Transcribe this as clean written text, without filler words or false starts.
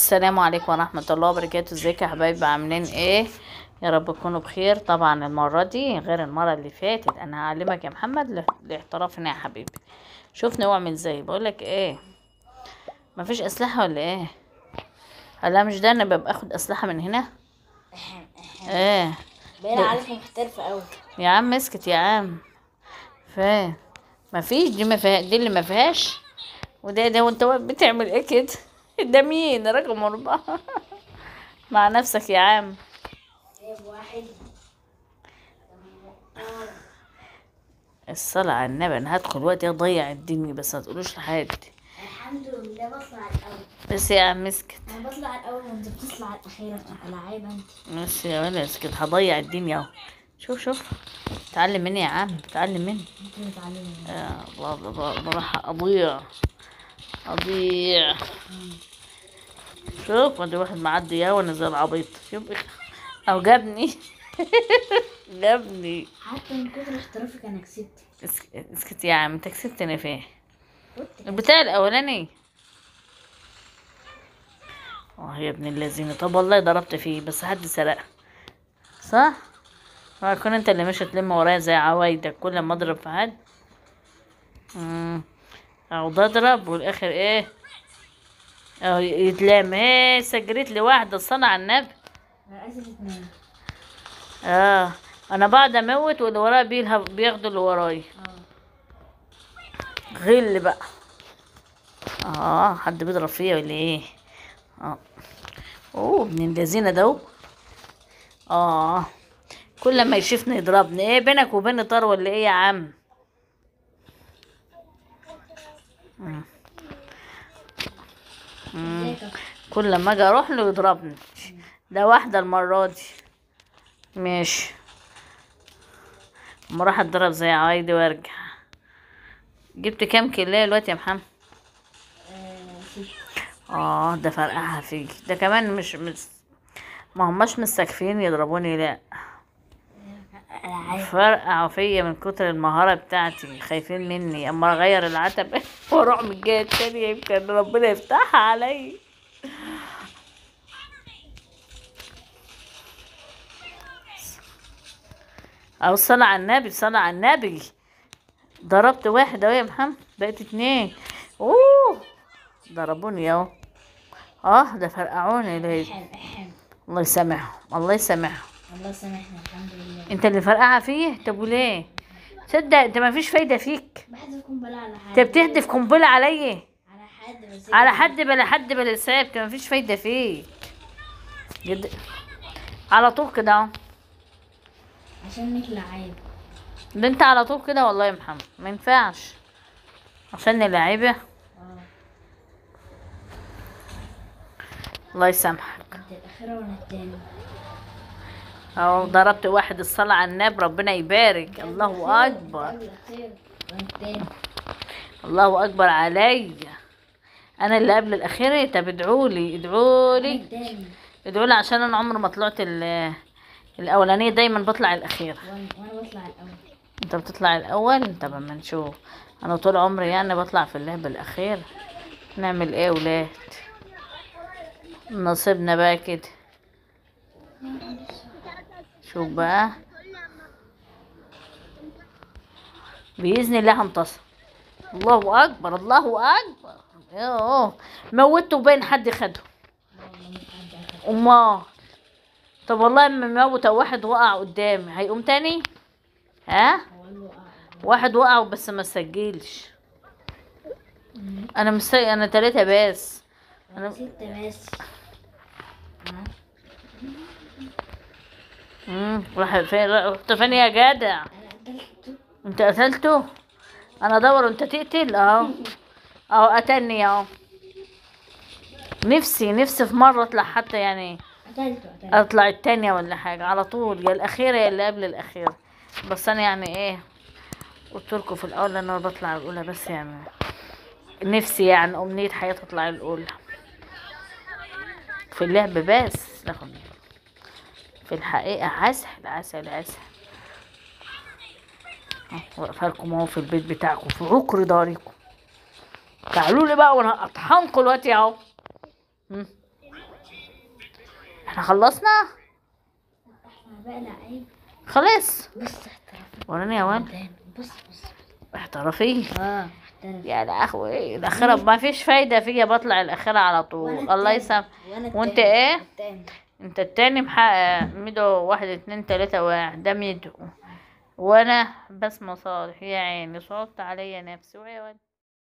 السلام عليكم ورحمة الله وبركاته. ازيكم يا حبايبي؟ عاملين ايه؟ يا رب تكونوا بخير. طبعا المرة دي غير المرة اللي فاتت. انا هعلمك يا محمد الاحتراف هنا يا حبيبي. شوفني واعمل ازاي. بقولك ايه، مفيش اسلحة ولا ايه؟ لا مش ده، انا ببقى اخد اسلحة من هنا. ايه باين عليك محترفة قوي يا عم؟ اسكت يا عم. فين؟ مفيش دي، ما فيها دي اللي ما فيهاش. وده وانت واقف بتعمل ايه كده؟ ده مين رقم 4؟ مع نفسك يا عم. جايب واحد. الصلاة على النبي، انا هدخل وقت اضيع الدنيا بس ما تقولوش لحد. الحمد لله بطلع الاول. بس يا عم اسكت. انا بطلع الاول وانت بتطلع الاخيرة بتاع العاب انت. بس يا ولا اسكت، هضيع الدنيا اهو. شوف تعلم مني يا عم، تعلم مني. انت بتعلمني. يا الله راح اضيع. شوف ادي واحد معدي يا وانا زي العبيط. شوف او جابني. جابني. حتى من كتر احترافك انا كسبت. اسكت يا عم، انت كسبتني فين؟ كنت البتاع الاولاني. يا ابن الذين، طب والله ضربت فيه بس حد سرقها صح؟ كون انت اللي ماشي تلم ورايا زي عوايدك كل ما اضرب في حد. اقعد اضرب والاخر ايه؟ اهو يتلام. ايه سجريت لي واحدة الصلاة على النبي. انا اسف اتنين. انا بعد اموت واللي ورايا بياخدوا اللي ورايا. غل بقى. حد بيضرب فيا ولا ايه؟ ابن الذين ده. كل ما يشوفني يضربني. ايه بينك وبين طار ولا ايه يا عم؟ كل ما اجي اروح له يضربني. ده واحدة المرة دي. ماشي، اما اروح اتضرب زي عوايدي وارجع. جبت كام كيلو دلوقتي يا محمد؟ ده فرقعها فيك ده كمان. مش ما هماش مستكفين يضربوني، لا فرقعوا فيا من كتر المهارة بتاعتي. خايفين مني اما اغير العتب واروح من الجهة التانية يمكن ربنا يفتحها علي. او صلاة على النبي، صلاة على النبي. ضربت واحد اهو يا محمد، بقيت 2. ضربوني اهو. ده فرقعوني ليه. الله يسامحهم، الله يسامحهم. الله سامحنا الحمد لله. انت اللي فرقعها فيه؟ طب وليه؟ تصدق انت ما فيش فايده فيك. بحذف قنبلة على انت حد. بتهدف قنبله عليا. على حد بس. على حد بلا ساب. انت ما فيش فايده فيك جد. على طول كده اهو. عشان نخلع عيب. ده انت على طول كده والله يا محمد، ما ينفعش عشان لعيبه. الله يسامحك. انت الاخيرة وانا التاني. اهو ضربت واحد الصلاة على النبي، ربنا يبارك. الله اكبر. الله اكبر عليا. انا اللي قبل الاخير. طب ادعولي ادعولي ادعولي عشان انا عمري ما طلعت الاولانيه، دايما بطلع الاخير. وانا بطلع الاول. انت بتطلع الاول. طب اما نشوف. انا طول عمري يعني بطلع في اللعب الاخير. نعمل ايه ولاد؟ نصيبنا بقى كده. شوف بقى، بإذن الله هنتصر. الله أكبر الله أكبر. موته وبين حد خده. طب والله اما موت واحد وقع قدامي هيقوم تاني. واحد وقع بس ما سجلش. انا 3 بس. انا 6 بس. رحت فين يا جدع؟ انت قتلته؟ انا ادور وانت تقتل. اهو قتلني اهو. نفسي في مرة اطلع حتى يعني. اطلع التانية ولا حاجة على طول، يا الاخيرة يا اللي قبل الاخيرة. بس انا يعني ايه، قلت لكم في الاول انا بطلع الاولى بس يعني. نفسي يعني امنية حياتي اطلع الاولى في اللعب بس. في الحقيقة عسل. واقفه لكم اهو في البيت بتاعكم في عكر داركم. تعالوا لي بقى وانا هطحنكم دلوقتي اهو. احنا خلصنا احنا بقى لعيب. خلاص. بص احترافي. وريني يا ولد. بص. احترافي. احترافي. يا لهوي الاخيره ما فيش فايده فيا، بطلع الاخيره على طول. الله يسامح. وانت ايه؟ انت التاني محقق ميدو 1 2 3 1 ده ميدو، وانا بسمة صالح. يا عيني صعبت عليا نفسي. ويا ولد